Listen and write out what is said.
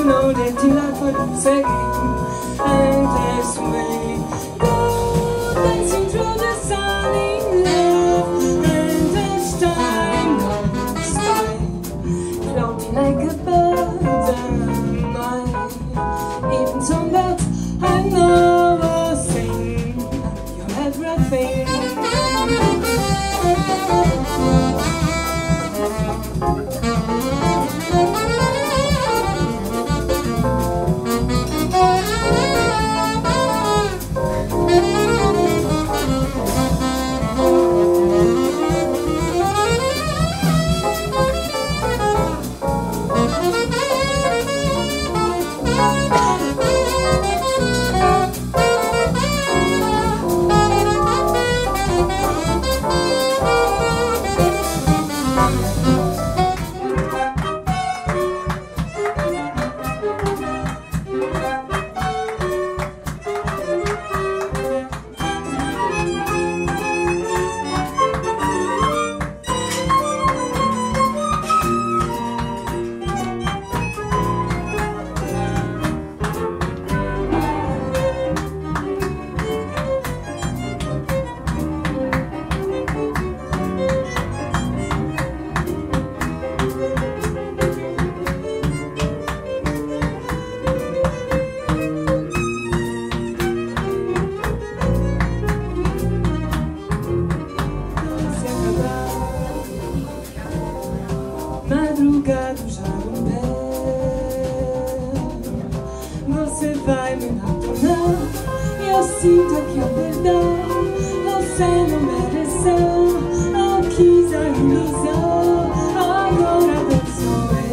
know that you like what I'm saying. Endlessly go dancing through the sun in love. And each time on the sky, floating like a bird and I. Even songbirds I know will sing your everything. Madrugada já não é. Você vai me abandonar e eu sinto aqui o perdão. Você não mereceu, não quis a ilusão. Agora não sou eu.